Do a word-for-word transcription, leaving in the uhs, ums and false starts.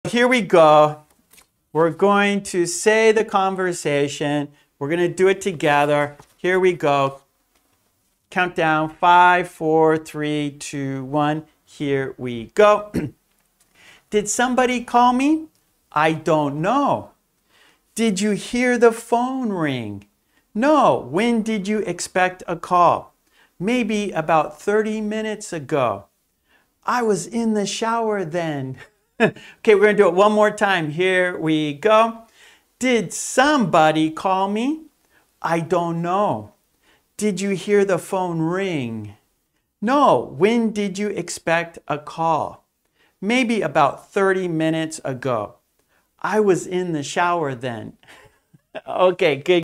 here we go. We're going to say the conversation. We're going to do it together. Here we go. Countdown, five, four, three, two, one. Here we go. Did somebody call me? I don't know. Did you hear the phone ring? No. When did you expect a call? Maybe about thirty minutes ago. I was in the shower then. Okay, we're going to do it one more time. Here we go. Did somebody call me? I don't know. Did you hear the phone ring? No. When did you expect a call? Maybe about thirty minutes ago. I was in the shower then. Okay, good.